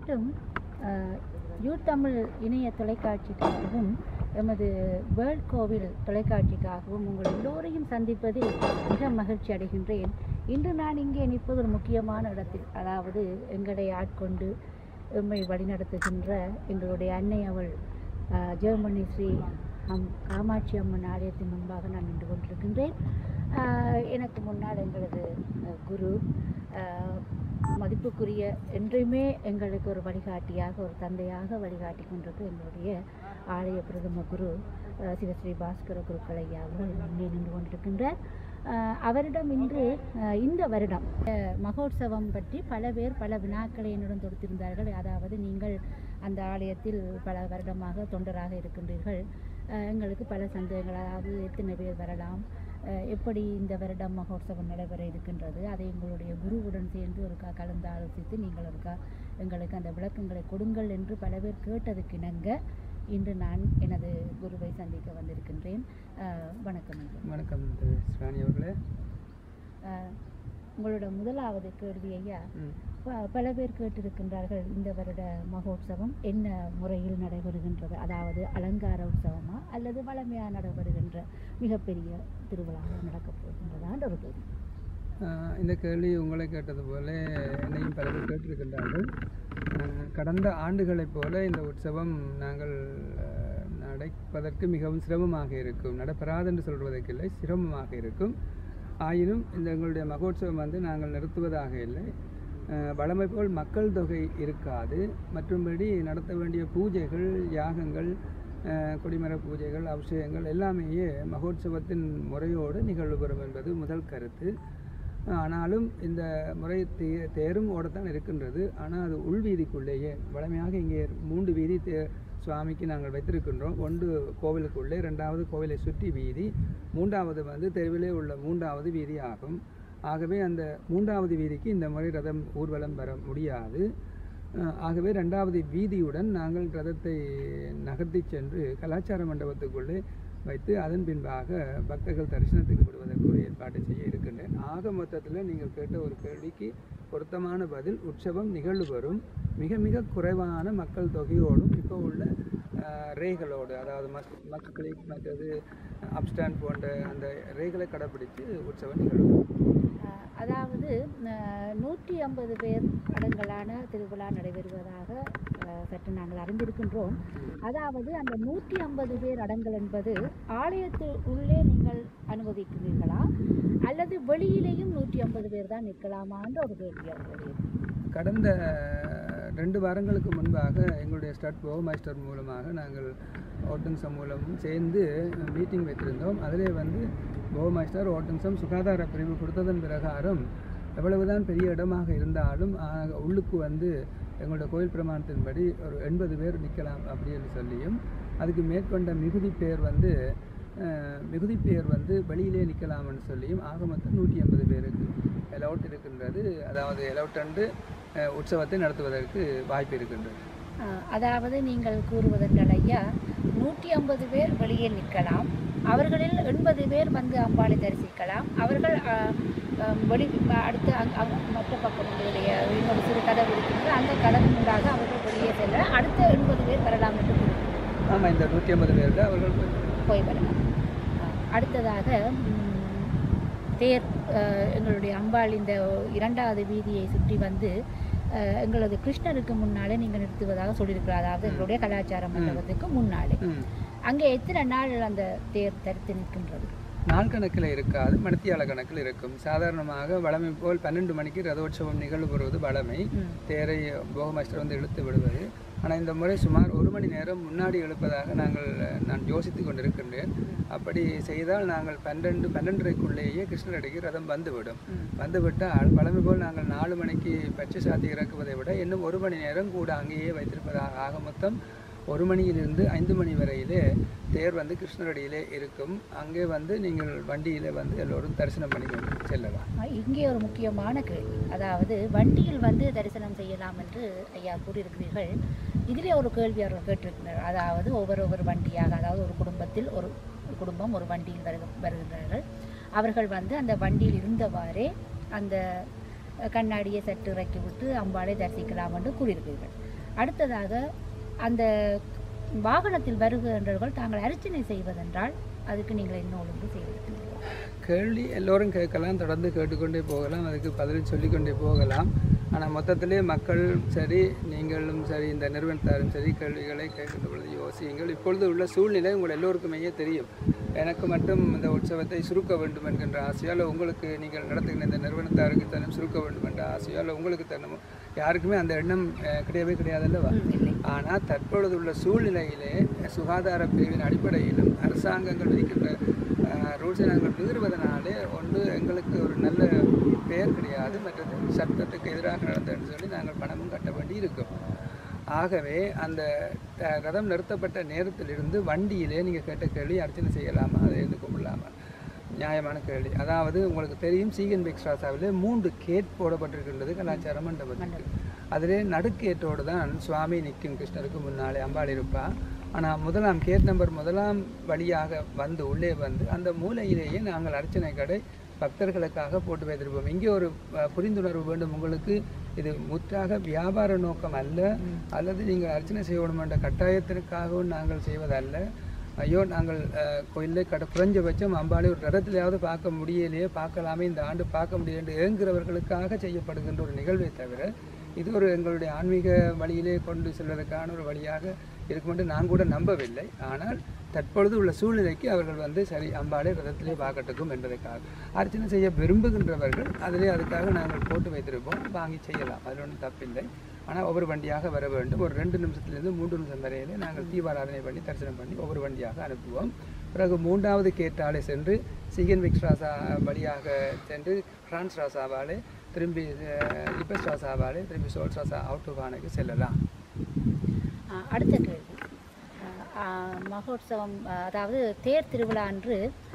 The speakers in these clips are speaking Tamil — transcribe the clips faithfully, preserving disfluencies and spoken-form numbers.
அனைத்தும் யூ தமிழ் இணைய தொலைக்காட்சிக்காகவும் எமது வேர்ல்ட் கோவில் தொலைக்காட்சிக்காகவும் உங்கள் எல்லோரையும் சந்திப்பதில் மிக மகிழ்ச்சி அடைகின்றேன். இன்று நான் இங்கே நிற்பது ஒரு முக்கியமான இடத்தில், அதாவது எங்களை ஆட்கொண்டு எம்மை வழிநடத்துகின்ற எங்களுடைய அன்னை அவள் ஜெர்மனி ஸ்ரீ அம் காமாட்சி அம்மன் ஆலயத்தின் முன்பாக நான் நின்று கொண்டிருக்கின்றேன். எனக்கு முன்னால் எங்களது குரு, மதிப்புக்குரிய என்றுமே எங்களுக்கு ஒரு வழிகாட்டியாக, ஒரு தந்தையாக வழிகாட்டி கொண்டிருக்க எங்களுடைய ஆலய பிரதம குரு சிவஸ்ரீ பாஸ்கர குருக்கள் ஐயா அவர்கள் இங்கே நின்று கொண்டிருக்கின்றார். அவரிடம் இன்று இந்த வருடம் மகோத்சவம் பற்றி பல பேர் பல வினாக்களை என்னுடன் தொடுத்திருந்தார்கள். அதாவது, நீங்கள் அந்த ஆலயத்தில் பல வருடமாக தொண்டராக இருக்கின்றீர்கள், எங்களுக்கு பல சந்தேகங்கள், அதாவது எத்தனை பேர் வரலாம், எப்படி இந்த வருடம் மகோத்சவம் நடைபெற இருக்கின்றது, அதை எங்களுடைய குருவுடன் சேர்ந்து ஒருக்கா கலந்து ஆலோசித்து நீங்கள் ஒருக்கா எங்களுக்கு அந்த விளக்கங்களை கொடுங்கள் என்று பல பேர் கேட்டதுக்கு இணங்க இன்று நான் எனது குருவை சந்திக்க வந்திருக்கின்றேன். வணக்கம். வணக்கம் ஸ்ராணி அவர்களே. உங்களோட முதலாவது கேள்வி ஐயா, பல பேர் கேட்டிருக்கின்றார்கள், இந்த வருட மகோத்சவம் என்ன முறையில் நடைபெறுகின்றது, அதாவது அலங்கார உற்சவமா அல்லது வளமையாக நடைபெறுகின்ற மிகப்பெரிய திருவிழாவாக நடக்கப் போகின்றதான்ற ஒரு கேள்வி. இந்த கேள்வி உங்களை கேட்டது போல என்னையும் பல பேர் கேட்டிருக்கின்றார்கள். கடந்த ஆண்டுகளைப் போல இந்த உற்சவம் நாங்கள் நடப்பதற்கு மிகவும் சிரமமாக இருக்கும், நடப்பெறாது என்று சொல்வதற்கில்லை, சிரமமாக இருக்கும். ஆயினும் இந்த எங்களுடைய மகோத்சவம் வந்து நாங்கள் நிறுத்துவதாக இல்லை. வழமை போல் மக்கள் தொகை இருக்காது. மற்றும்படி நடத்த வேண்டிய பூஜைகள், யாகங்கள், கொடிமர பூஜைகள், அபிஷேகங்கள் எல்லாமே மகோத்சவத்தின் முறையோடு நிகழ்வுபெறும் என்பது முதல் கருத்து. ஆனாலும் இந்த முறை தே தேரும் ஓடத்தான் இருக்கின்றது. ஆனால் அது உள்வீதிக்குள்ளேயே, வழமையாக இங்கே மூன்று வீதி தே சுவாமிக்கு நாங்கள் வைத்திருக்கின்றோம். ஒன்று கோவிலுக்குள்ளே, ரெண்டாவது கோவிலை சுற்றி வீதி, மூன்றாவது வந்து தெருவிலே உள்ள மூன்றாவது வீதி ஆகும். ஆகவே அந்த மூன்றாவது வீதிக்கு இந்த முறை ரதம் ஊர்வலம் வர முடியாது. ஆகவே ரெண்டாவது வீதியுடன் நாங்கள் ரதத்தை நகர்த்தி சென்று கலாச்சார மண்டபத்துக்குள்ளே வைத்து அதன் பின்பாக பக்தர்கள் தரிசனத்துக்கு விடுவதற்கு ஒரு ஏற்பாட்டை செய்ய இருக்கின்றேன். ஆக மொத்தத்தில் நீங்கள் கேட்ட ஒரு கேள்விக்கு பொருத்தமான பதில், உற்சவம் நிகழ்வு வரும் மிக மிக குறைவான மக்கள் தொகையோடும் இப்போ உள்ள ரேகளோடு, அதாவது மஸ் மஸ்ட் கிளிக் மற்றது அப்ஸ்டாண்ட் போன்ற அந்த ரேகளை கடைப்பிடித்து உற்சவம் நிகழ்வு. அதாவது நூற்றி ஐம்பது பேர் அடங்கலான திருவிழா நடைபெறுவதாக சற்று நாங்கள் அறிந்திருக்கின்றோம். அதாவது அந்த நூற்றி ஐம்பது பேர் அடங்கல் என்பது ஆலயத்து உள்ளே நீங்கள் அனுமதிக்கிறீர்களா அல்லது வெளியிலேயும் நூற்றி ஐம்பது பேர் தான் நிற்கலாமான்ற ஒரு கேள்வி. கடந்த ரெண்டு வாரங்களுக்கு முன்பாக எங்களுடைய ஸ்டட் போகமாஸ்டர் மூலமாக நாங்கள் ஓட்டன்சம் மூலமும் சேர்ந்து மீட்டிங் வைத்திருந்தோம். அதிலே வந்து போகமாஸ்டர் ஓட்டன்சம் சுகாதார பிரிவு கொடுத்ததன் பிரகாரம் எவ்வளவுதான் பெரிய இடமாக இருந்தாலும் உள்ளுக்கு வந்து எங்களோட கோயில் பிரமாணத்தின்படி ஒரு எண்பது பேர் நிற்கலாம் அப்படின்னு சொல்லியும், அதுக்கு மேற்கொண்ட மிகுதி பேர் வந்து மிகுதி பேர் வந்து வெளியிலே நிற்கலாம்னு சொல்லியும் ஆக மொத்தம் நூற்றி ஐம்பது பேருக்கு எலவுட் இருக்கின்றது. அதாவது எலவுட் அன்று உற்சவத்தை நடத்துவதற்கு வாய்ப்பு இருக்கின்றது. அதாவது நீங்கள் கூறுவதென்றால் ஐயா, நூற்றி ஐம்பது பேர் வெளியே நிற்கலாம், அவர்களில் எண்பது பேர் வந்து அம்பாளை தரிசிக்கலாம். அவர்கள் வெளி அடுத்த மற்ற பக்கம் உங்களுடைய இன்னொரு சிறு கதவு இருக்கின்றது, அந்த கதவு உண்டாக அவர்கள் வெளியே செல்ல அடுத்த எண்பது பேர் வரலாம் என்று கூறுகிறார்கள். ஆமாம், இந்த நூற்றி ஐம்பது பேருக்கு அவர்கள் போய் வரலாம். அடுத்ததாக தேர், எங்களுடைய அம்பாள் இந்த இரண்டாவது வீதியை சுற்றி வந்து எங்களது கிருஷ்ணருக்கு முன்னாலே நீங்கள் நிறுத்துவதாக சொல்லியிருக்கிறார். அதாவது எங்களுடைய கலாச்சார மண்டபத்துக்கு முன்னாலே. அங்கே எத்தனை நாள் அந்த தேர் தரித்து நிற்கின்றது? நாள் கணக்கில் இருக்காது, மணித்தியால கணக்கில் இருக்கும். சாதாரணமாக வழமை போல் பன்னெண்டு மணிக்கு ரதோற்சவம் நிகழ்வு பெறுவது வழமை, தேரை போகமாஸ்டர் வந்து இழுத்து விடுவது. ஆனால் இந்த முறை சுமார் ஒரு மணி நேரம் முன்னாடி எழுப்பதாக நாங்கள் நான் யோசித்து கொண்டிருக்கின்றேன். அப்படி செய்தால் நாங்கள் பன்னெண்டு பன்னெண்டரைக்குள்ளேயே கிருஷ்ணரடிக்கு ரதம் வந்துவிடும். வந்துவிட்டால் வழமை போல் நாங்கள் நாலு மணிக்கு பச்சை சாத்தி இறக்குவதை விட இன்னும் ஒரு மணி நேரம் கூட அங்கேயே வைத்திருப்பதாக ஆக மொத்தம் ஒரு மணியிலிருந்து ஐந்து மணி வரையிலே தேர் வந்து கிருஷ்ணரடியிலே இருக்கும். அங்கே வந்து நீங்கள் வண்டியில் வந்து எல்லோரும் தரிசனம் பண்ணி கொண்டு செல்லலாம். இங்கே ஒரு முக்கியமான கேள்வி, அதாவது வண்டியில் வந்து தரிசனம் செய்யலாம் என்று ஐயா கூறியிருக்கிறீர்கள். இதிலே ஒரு கேள்வி அவர்கள் கேட்டிருக்கிறார். அதாவது ஒவ்வொரு ஒவ்வொரு வண்டியாக, அதாவது ஒரு குடும்பத்தில் ஒரு குடும்பம் ஒரு வண்டியில் வருக வருகின்றார்கள் அவர்கள் வந்து அந்த வண்டியில் இருந்தவாறே அந்த கண்ணாடியை சற்று இறக்கி விட்டு அம்பாளை தரிசிக்கலாம் என்று கூறியிருக்கிறீர்கள். அடுத்ததாக அந்த வாகனத்தில் வருகின்றவர்கள் தாங்கள் அர்ச்சனை செய்வதென்றால் அதுக்கு நீங்கள் என்ன ஒழுங்கு செய்திருக்கிறீர்கள்? கேள்வி எல்லோரும் கேட்கலாம், தொடர்ந்து கேட்டுக்கொண்டே போகலாம், அதுக்கு பதில் சொல்லிக்கொண்டே போகலாம். ஆனால் மொத்தத்திலே மக்கள் சரி, நீங்களும் சரி, இந்த நிறுவனத்தாரும் சரி, கேள்விகளை கேட்கின்ற பொழுது யோசியுங்கள். இப்பொழுது உள்ள சூழ்நிலை உங்கள் எல்லோருக்குமே தெரியும். எனக்கு மட்டும் இந்த உற்சவத்தை சுருக்க வேண்டும் என்கின்ற ஆசையால், உங்களுக்கு நீங்கள் நடத்துகின்ற இந்த நிறுவனத்தாருக்கு தன்னும் சுருக்க வேண்டும் என்ற ஆசையால் உங்களுக்கு தன்னும் யாருக்குமே அந்த எண்ணம் கிடையவே கிடையாதல்லவா? ஆனால் தற்பொழுது உள்ள சூழ்நிலையிலே சுகாதார பிரிவின் அடிப்படையிலும் அரசாங்கங்கள் விதிக்கின்ற ரூல்ஸை நாங்கள் மீறுவதனாலே ஒன்று எங்களுக்கு ஒரு நல்ல பெயர் கிடையாது, மற்றது சட்டத்துக்கு எதிராக நடந்ததுன்னு சொல்லி நாங்கள் பணமும் கட்ட வேண்டி இருக்கும். ஆகவே அந்த ரதம் நிறுத்தப்பட்ட நேரத்திலிருந்து வண்டியிலே நீங்கள் கேட்ட கேள்வி அர்ச்சனை செய்யலாமா, அதை எழுந்து கும்பிடலாமா, நியாயமான கேள்வி. அதாவது உங்களுக்கு தெரியும், சீகன் பெக்ஸ்ராசாவிலே மூன்று கேட் போடப்பட்டிருக்கின்றது கலாச்சார மண்டபத்துக்கு. அதிலே நடுக்கேட்டோடு தான் சுவாமி நிற்கும், கிருஷ்ணருக்கு முன்னாலே அம்பாள் இருப்பா. ஆனால் முதலாம் கேட் நம்பர் முதலாம் வழியாக வந்து உள்ளே வந்து அந்த மூலையிலேயே நாங்கள் அர்ச்சனை கடை பக்தர்களுக்காக போட்டு வைத்திருப்போம். இங்கே ஒரு புரிந்துணர்வு வேண்டும் உங்களுக்கு. இது முற்றாக வியாபார நோக்கம் அல்ல, அல்லது நீங்கள் அர்ச்சனை செய்யணும் என்ற கட்டாயத்திற்காகவும் நாங்கள் செய்வதல்ல. ஐயோ நாங்கள் கோயிலே கட குறைஞ்சபட்சம் அம்பாளை ஒரு ரதத்திலேயாவது பார்க்க முடியலையே, பார்க்கலாமே, இந்த ஆண்டு பார்க்க முடியல என்று ஏங்குகிறவர்களுக்காக செய்யப்படுகின்ற ஒரு நிகழ்வை தவிர இது ஒரு எங்களுடைய ஆன்மீக வழியிலே கொண்டு செல்வதற்கான ஒரு வழியாக இருக்கும் என்று நான் கூட நம்பவில்லை. ஆனால் தற்பொழுது உள்ள சூழ்நிலைக்கு அவர்கள் வந்து சரி அம்பாளை ரதத்திலே பார்க்கட்டுக்கும் என்பதற்காக அர்ச்சனை செய்ய விரும்புகின்றவர்கள் அதிலே அதுக்காக நாங்கள் போட்டு வைத்திருப்போம், வாங்கி செய்யலாம், அதில் ஒன்றும் தப்பில்லை. ஆனால் ஒவ்வொரு வண்டியாக வர வேண்டும். ஒரு ரெண்டு நிமிஷத்துலேருந்து மூன்று நிமிஷம் வரையிலே நாங்கள் தீபாராதனை பண்ணி தரிசனம் பண்ணி ஒவ்வொரு வண்டியாக அனுப்புவோம். பிறகு மூன்றாவது கேட்டாலே சென்று சீகன் விக்ஸ் ராசா வழியாக சென்று பிரான்ஸ் ராசாவாலே திரும்பி லிபஸ் ராசாவாலே திரும்பி சோல் ராசா அவுட்டுவானுக்கு செல்லலாம். அடுத்த கேள்வி, மகோத்சவம் அதாவது தேர் திருவிழா அன்று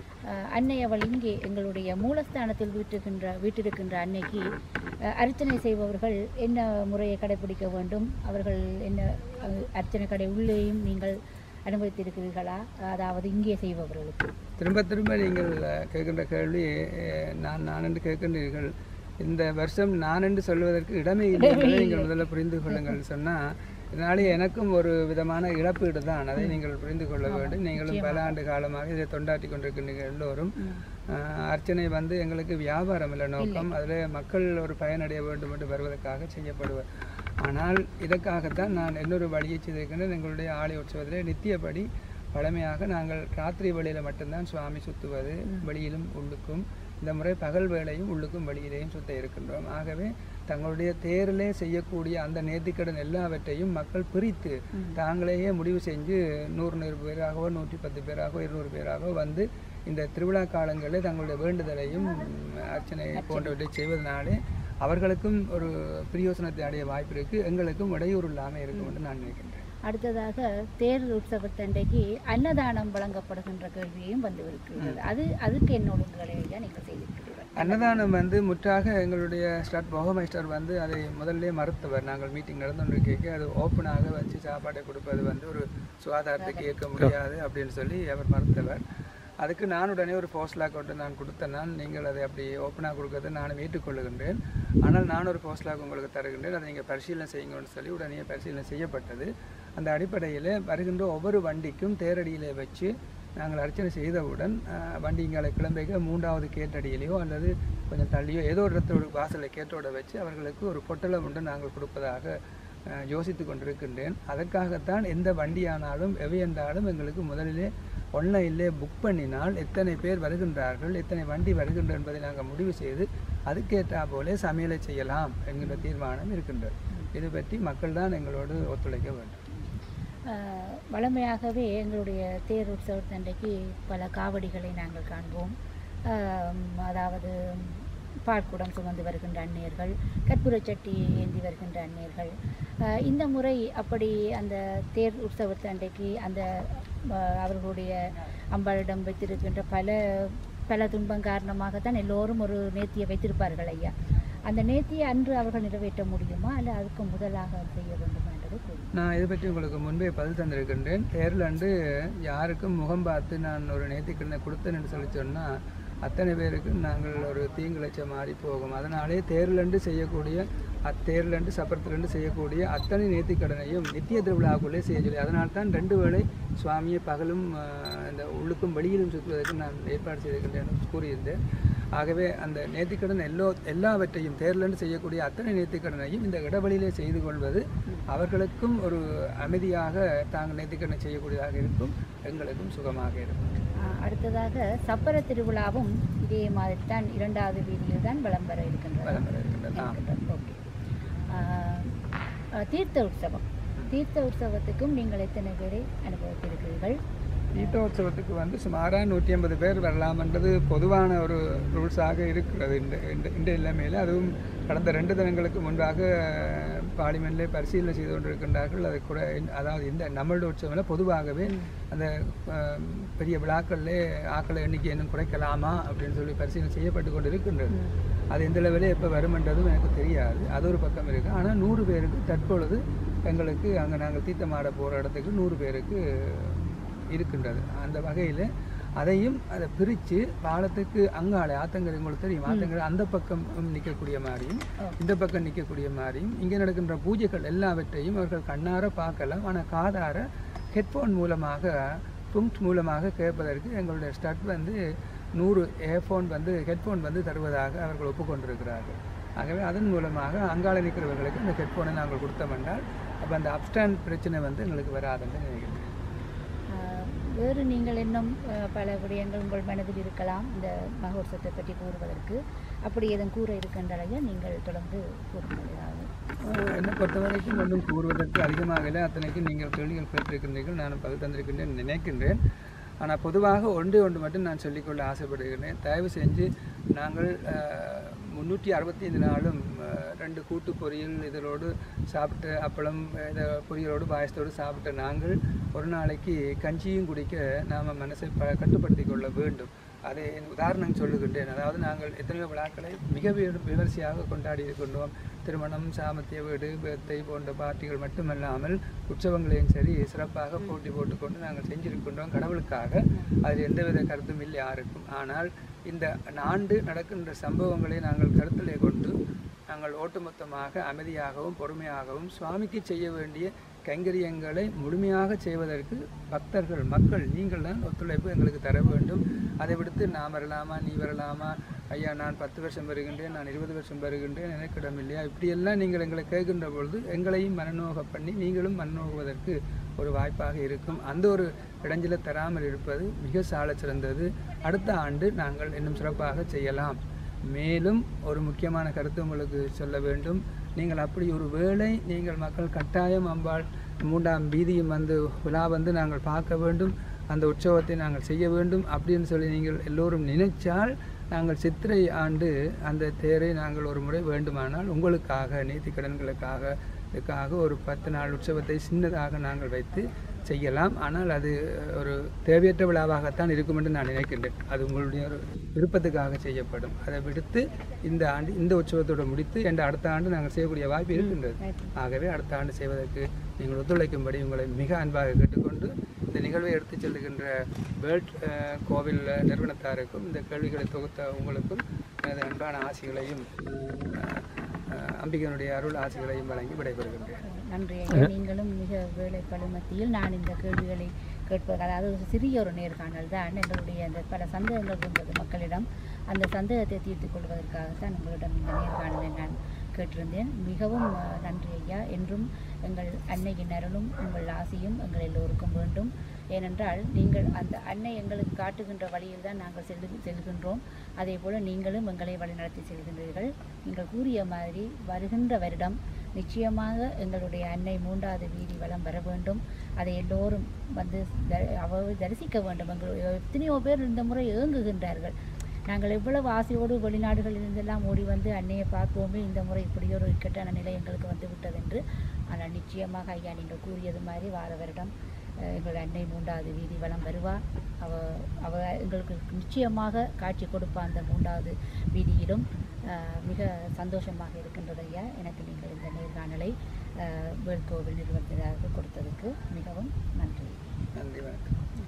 அன்னை அவள் இங்கே எங்களுடைய மூலஸ்தானத்தில் வீட்டுக்கின்ற வீட்டிருக்கின்ற அன்னைக்கு அர்ச்சனை செய்பவர்கள் என்ன முறையை கடைபிடிக்க வேண்டும்? அவர்கள் என்ன அர்ச்சனை கடை உள்ளேயும் நீங்கள் அனுபவித்திருக்கிறீர்களா? அதாவது இங்கே செய்பவர்களுக்கு திரும்ப திரும்ப நீங்கள் கேட்கின்ற கேள்வி நான் நான் என்று கேட்கின்றீர்கள். இந்த வருஷம் நான் என்று சொல்வதற்கு இடமே இல்லை என்பதை நீங்கள் முதல்ல புரிந்து கொள்ளுங்கள். சொன்னால் இதனாலே எனக்கும் ஒரு விதமான இழப்பீடு தான், அதை நீங்கள் புரிந்து கொள்ள வேண்டும். நீங்களும் பல ஆண்டு காலமாக இதை தொண்டாற்றி கொண்டிருக்கின்றீர்கள் எல்லோரும். அர்ச்சனை வந்து எங்களுக்கு வியாபாரம் இல்லை நோக்கம், அதில் மக்கள் ஒரு பயனடைய வேண்டும் என்று வருவதற்காக செய்யப்படுவர். ஆனால் இதற்காகத்தான் நான் இன்னொரு வழியை செய்திருக்கின்றேன். எங்களுடைய ஆலய உற்சவத்திலே நித்தியப்படி பழமையாக நாங்கள் ராத்திரி வேளையில் மட்டும்தான் சுவாமி சுற்றுவது, வெளியிலும் உள்ளுக்கும். இந்த முறை பகல் வேளையும் உள்ளுக்கும் வெளியிலேயும் சுத்த இருக்கின்றோம். ஆகவே தங்களுடைய தேரிலே செய்யக்கூடிய அந்த நேர்த்திக்கடன் எல்லாவற்றையும் மக்கள் பிரித்து தாங்களேயே முடிவு செஞ்சு நூறு நூறு பேராகவோ நூற்றி பத்து பேராகவோ இருநூறு பேராகவோ வந்து இந்த திருவிழா காலங்களில் தங்களுடைய வேண்டுதலையும் அர்ச்சனை போன்றவற்றை செய்வதனாலே அவர்களுக்கும் ஒரு பிரயோசனத்தை அடைய வாய்ப்பு இருக்குது, எங்களுக்கும் இடையூறு இல்லாமல் இருக்கும் என்று நான் நினைக்கின்றேன். அடுத்ததாக தேர் உற்சவத்தண்டைக்கு அன்னதானம் வழங்கப்படுகின்ற கேள்வியும் வந்து இருக்கிறது. அது அதுக்கு என்ன ஒழுங்குகளை நீங்கள் செய்திருக்கிறீர்கள்? அன்னதானம் வந்து முற்றாக எங்களுடைய ஸ்டார்ட் போகமைஸ்டர் வந்து அதை முதல்ல மறுத்தவர். நாங்கள் மீட்டிங் நடந்து கேட்க அது ஓப்பனாக வச்சு சாப்பாடை கொடுப்பது வந்து ஒரு சுகாதாரத்துக்கு ஏற்க முடியாது அப்படின்னு சொல்லி அவர் மறுத்தவர். அதுக்கு நான் உடனே ஒரு போஸ்ட்லாக் கொண்டு நான் கொடுத்தேன். நான் நீங்கள் அதை அப்படி ஓப்பனாக கொடுக்கறதை நான் ஏற்றுக்கொள்ளுகின்றேன், ஆனால் நான் ஒரு போஸ்ட்லாக் உங்களுக்கு தருகின்றேன், அதை நீங்கள் பரிசீலனை செய்யுங்கன்னு சொல்லி உடனே பரிசீலனை செய்யப்பட்டது. அந்த அடிப்படையில் வருகின்ற ஒவ்வொரு வண்டிக்கும் தேரடியிலே வச்சு நாங்கள் அர்ச்சனை செய்தவுடன் வண்டி இங்கே கிளம்பிக்க மூன்றாவது கேட்டடியிலையோ அல்லது கொஞ்சம் தள்ளியோ ஏதோ ஒரு இடத்தோட வாசலை கேட்டோட வச்சு அவர்களுக்கு ஒரு பொட்டலம் ஒன்று நாங்கள் கொடுப்பதாக யோசித்து கொண்டிருக்கின்றேன். அதற்காகத்தான் எந்த வண்டியானாலும் எவை என்றாலும் எங்களுக்கு முதலிலே ஆன்லைனிலே புக் பண்ணினால் எத்தனை பேர் வருகின்றார்கள், எத்தனை வண்டி வருகின்றன என்பதை நாங்கள் முடிவு செய்து அதுக்கேற்றா போலே சமையலை செய்யலாம் என்கின்ற தீர்மானம் இருக்கின்றது. இது பற்றி மக்கள் தான் எங்களோடு ஒத்துழைக்க வேண்டும். வழமையாகவே எங்களுடைய தேர் உற்சவத்தண்டைக்கு பல காவடிகளை நாங்கள் காண்போம். அதாவது பால்குடம் சுமந்து வருகின்ற அந்நியர்கள், கற்பூரச்சட்டி ஏந்தி வருகின்ற அந்நியர்கள். இந்த முறை அப்படி அந்த தேர் உற்சவத்தண்டைக்கு அந்த அவர்களுடைய அம்பாளிடம் வைத்திருக்கின்ற பல பல துன்பம் காரணமாகத்தான் எல்லோரும் ஒரு நேர்த்தியை வைத்திருப்பார்கள் ஐயா. அந்த நேர்த்தியை அன்று அவர்கள் நிறைவேற்ற முடியுமா அல்ல அதுக்கு முதலாக செய்ய வேண்டுமா என்றது கூறி நான் இதை பற்றி உங்களுக்கு முன்பே பதில் தந்திருக்கின்றேன். தேரில் அன்று யாருக்கும் முகம் பார்த்து நான் ஒரு நேர்த்திக்கடனை கொடுத்தேன் என்று சொல்லி சொன்னால் அத்தனை பேருக்கு நாங்கள் ஒரு தீங்கிழைச்ச மாறி போகும். அதனாலே தேர்லண்டு செய்யக்கூடிய அத்தேர்லண்டு சப்பரத்திலண்டு செய்யக்கூடிய அத்தனை நேர்த்திக்கடனையும் நித்திய திருவிழாவுக்குள்ளே செய்ய சொல்லி, அதனால் தான் ரெண்டு வேளை சுவாமியை பகலும் இந்த உள்ளுக்கும் வெளியிலும் சுற்றுவதற்கு நான் ஏற்பாடு செய்திருக்கின்றேன் கூறியிருந்தேன். ஆகவே அந்த நேர்த்திக்கடன் எல்லோ எல்லாவற்றையும் தேர்லண்டு செய்யக்கூடிய அத்தனை நேர்த்திக்கடனையும் இந்த இடவெளியிலே செய்து கொள்வது அவர்களுக்கும் ஒரு அமைதியாக தாங்கள் நேர்த்திக்கடனை செய்யக்கூடியதாக இருக்கும், எங்களுக்கும் சுகமாக இருக்கும். அடுத்ததாக சப்பர திருவிழாவும் இதே மாதிரி தான் இரண்டாவது வீதியில் தான் விளம்பர இருக்கின்றது. விளம்பரம் இருக்கின்றது. ஓகே. தீர்த்த உற்சவம் தீர்த்த உற்சவத்துக்கும் நீங்கள் எத்தனை பேரை அனுபவித்திருக்கிறீர்கள்? தீர்த்த உற்சவத்துக்கு வந்து சுமாராக நூற்றி ஐம்பது பேர் வரலாம்ன்றது பொதுவான ஒரு ரூல்ஸாக இருக்கிறது இந்த இந்த நிலைமையில். அதுவும் கடந்த ரெண்டு தினங்களுக்கு முன்பாக பார்லிமெண்ட்லேயே பரிசீலனை செய்து கொண்டிருக்கின்றார்கள். அது கூட அதாவது இந்த நம்மளுடைய உற்சவத்தில் பொதுவாகவே அந்த பெரிய விழாக்களிலே ஆக்களை எண்ணிக்கை இன்னும் குறைக்கலாமா அப்படின்னு சொல்லி பரிசீலனை செய்யப்பட்டு கொண்டு இருக்கின்றது. அது எந்த லெவலே எப்போ வருமென்றதும் எனக்கு தெரியாது. அது ஒரு பக்கம் இருக்குது. ஆனால் நூறு பேருக்கு தற்பொழுது எங்களுக்கு அங்கே நாங்கள் தீர்த்தமாட போகிற இடத்துக்கு நூறு பேருக்கு இருக்கின்றது. அந்த வகையில் அதையும் அதை பிரித்து பாலத்துக்கு அங்காளே ஆத்தங்கரை உங்களுக்கு தெரியும், ஆத்தங்கரை அந்த பக்கம் நிற்கக்கூடிய மாதிரியும் இந்த பக்கம் நிற்கக்கூடிய மாதிரியும் இங்கே நடக்கின்ற பூஜைகள் எல்லாவற்றையும் அவர்கள் கண்ணார பார்க்கலாம். ஆனால் காதார ஹெட்ஃபோன் மூலமாக புங்ட் மூலமாக கேட்பதற்கு எங்களுடைய ஸ்டட் வந்து நூறு ஏர்ஃபோன் வந்து ஹெட்ஃபோன் வந்து தருவதாக அவர்கள் ஒப்புக்கொண்டிருக்கிறார்கள். ஆகவே அதன் மூலமாக அங்காள நிற்கிறவர்களுக்கு இந்த ஹெட்ஃபோனை நாங்கள் கொடுத்தோம் என்றால் அப்போ அந்த அப்ஸ்டாண்ட் பிரச்சனை வந்து எங்களுக்கு வராதுன்னு நினைக்கிறேன். வேறு நீங்கள் இன்னும் பல விடயங்கள் உங்கள் மனதில் இருக்கலாம் இந்த மகோத்சவத்தை பற்றி கூறுவதற்கு. அப்படி எதுவும் கூற இருக்கின்றன நீங்கள் தொடர்ந்து கூறுகிறார்கள். என்னை பொறுத்த வரைக்கும் ஒன்றும் கூறுவதற்கு அதிகமாக இல்லை. அத்தனைக்கும் நீங்கள் கேள்விகள் கேட்டிருக்கின்றீர்கள், நான் பதில் தந்திருக்கின்றேன் நினைக்கின்றேன். ஆனால் பொதுவாக ஒன்று ஒன்று மட்டும் நான் சொல்லிக்கொள்ள ஆசைப்படுகிறேன். தயவு செஞ்சு நாங்கள் முந்நூற்றி அறுபத்தி ஐந்து நாளும் ரெண்டு கூட்டு பொரியல் இதோடு சாப்பிட்டு அப்பளம் இதை பொரியலோடு பாயசத்தோடு சாப்பிட்ட நாங்கள் ஒரு நாளைக்கு கஞ்சியும் குடிக்க நாம் மனசை ப கட்டுப்படுத்தி கொள்ள வேண்டும். அதை உதாரணம் சொல்லுகின்றேன். அதாவது நாங்கள் எத்தனையோ விழாக்களை மிக விமரிசையாக கொண்டாடி இருக்கின்றோம். திருமணம், சாமத்திய வீடு, பேர்த்தை போன்ற பார்ட்டிகள் மட்டுமல்லாமல் உற்சவங்களையும் சரி சிறப்பாக போட்டி போட்டுக்கொண்டு நாங்கள் செஞ்சிருக்கின்றோம் கடவுளுக்காக. அதில் எந்தவித கருத்தும் இல்லை யாருக்கும். ஆனால் இந்த ஆண்டு நடக்கின்ற சம்பவங்களை நாங்கள் கருத்திலே கொண்டு நாங்கள் ஒட்டுமொத்தமாக அமைதியாகவும் பொறுமையாகவும் சுவாமிக்கு செய்ய வேண்டிய கைங்கரியங்களை முழுமையாக செய்வதற்கு பக்தர்கள் மக்கள் நீங்கள் தான் ஒத்துழைப்பு எங்களுக்கு தர வேண்டும். அதை விடுத்து நான் வரலாமா நீ வரலாமா, ஐயா நான் பத்து வருஷம் வருகின்றேன், நான் இருபது வருஷம் வருகின்றேன், எனக்கு இடம் இல்லையா, இப்படியெல்லாம் நீங்கள் எங்களை கேட்கின்ற பொழுது எங்களையும் மனநோக பண்ணி நீங்களும் மனநோகுவதற்கு ஒரு வாய்ப்பாக இருக்கும். அந்த ஒரு இடைஞ்சலை தராமல் இருப்பது மிக சால சிறந்தது. அடுத்த ஆண்டு நாங்கள் இன்னும் சிறப்பாக செய்யலாம். மேலும் ஒரு முக்கியமான கருத்து உங்களுக்கு சொல்ல வேண்டும். நீங்கள் அப்படி ஒரு வேளை நீங்கள் மக்கள் கட்டாயம் அம்பாள் மூன்றாம் வீதியும் வந்து விழா வந்து நாங்கள் பார்க்க வேண்டும், அந்த உற்சவத்தை நாங்கள் செய்ய வேண்டும் அப்படின்னு சொல்லி நீங்கள் எல்லோரும் நினைச்சால் நாங்கள் சித்திரை ஆண்டு அந்த தேரை நாங்கள் ஒரு முறை வேண்டுமானால் உங்களுக்காக நேர்த்திக்கடன்களுக்காக இதுக்காக ஒரு பத்து நாள் உற்சவத்தை சின்னதாக நாங்கள் வைத்து செய்யலாம். ஆனால் அது ஒரு தேவையற்ற விழாவாகத்தான் இருக்கும் என்று நான் நினைக்கின்றேன். அது உங்களுடைய ஒரு விருப்பத்துக்காக செய்யப்படும். அதை விடுத்து இந்த ஆண்டு இந்த உற்சவத்தோடு முடித்து என்ற அடுத்த ஆண்டு நாங்கள் செய்யக்கூடிய வாய்ப்பு இருக்கின்றது. ஆகவே அடுத்த ஆண்டு செய்வதற்கு நீங்கள் ஒத்துழைக்கும்படி உங்களை மிக அன்பாக கேட்டுக்கொண்டு இந்த நிகழ்வை எடுத்துச் செல்லுகின்ற வேர்ல்ட் கோவில் நிறுவனத்தாருக்கும் இந்த கேள்விகளை தொகுத்த உங்களுக்கும் எனது அன்பான ஆசிகளையும் அம்பிகையினுடைய அருள் ஆசிகளையும் வழங்கி விடைபெறுகின்றேன். நன்றி. நீங்களும் மிக வேலை பழுமத்தியில் நான் இந்த கேள்விகளை கேட்பது, அதாவது ஒரு சிறிய ஒரு நேர்காணல் தான். எங்களுடைய அந்த பல சந்தேகங்கள் இருந்தது மக்களிடம். அந்த சந்தேகத்தை தீர்த்து கொள்வதற்காகத்தான் உங்களிடம் இந்த நேர்காணலை நான் கேட்டிருந்தேன். மிகவும் நன்றி ஐயா. என்றும் எங்கள் அன்னையின் அருளும் உங்கள் ஆசியும் எங்கள் எல்லோருக்கும் வேண்டும். ஏனென்றால் நீங்கள் அந்த அன்னை எங்களுக்கு காட்டுகின்ற வழியில் தான் நாங்கள் செல்லு செல்கின்றோம் அதே போல் நீங்களும் எங்களை வழிநடத்தி செல்கின்றீர்கள். நீங்கள் கூறிய மாதிரி வருகின்ற வருடம் நிச்சயமாக எங்களுடைய அன்னை மூன்றாவது வீதி வலம் வர வேண்டும். அதை எல்லோரும் வந்து அவ தரிசிக்க வேண்டும். எங்களுடைய எத்தனையோ பேர் இந்த முறை ஏங்குகின்றார்கள். நாங்கள் எவ்வளவு ஆசையோடு வெளிநாடுகளிலிருந்தெல்லாம் ஓடி வந்து அன்னையை பார்ப்போமே, இந்த முறை இப்படி ஒரு இக்கட்டான நிலை எங்களுக்கு வந்து விட்டது என்று. ஆனால் நிச்சயமாக ஐயா நீங்கள் கூறியது மாதிரி வார வருடம் எங்கள் அன்னை மூன்றாவது வீதி வலம் வருவார். அவ அவ எங்களுக்கு நிச்சயமாக காட்சி கொடுப்பா அந்த மூன்றாவது வீதியிலும். மிக சந்தோஷமாக இருக்கின்றது ஐயா. எனக்கு நீங்கள் இந்த நேர்காணலை வேர்ல்ட் கோவில் நிறுவனத்தினருக்கு கொடுத்ததுக்கு மிகவும் நன்றி. நன்றி. வணக்கம்.